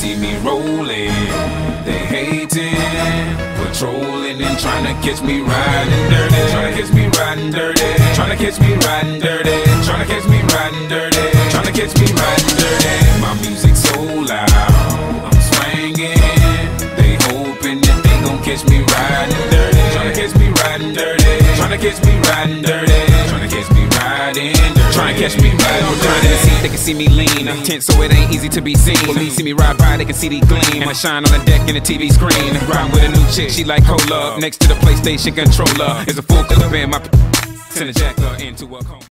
see me rolling, they hating, patrolling and trying to catch me riding dirty, trying to catch me riding dirty, trying to catch me riding dirty, trying to catch me riding dirty, trying to catch me riding dirty. My music's so loud, I'm swinging, they hoping that they gon' catch me riding dirty, trying to catch me riding dirty, trying to catch me riding dirty, trying to catch me riding dirty, trying to catch me riding dirty. They can see me lean, tense so it ain't easy to be seen. Police see me ride by, they can see the gleam, and I shine on the deck in the TV screen. Ride with a new chick, she like cola. Next to the PlayStation controller is a full clip in my send a jacker into a coma.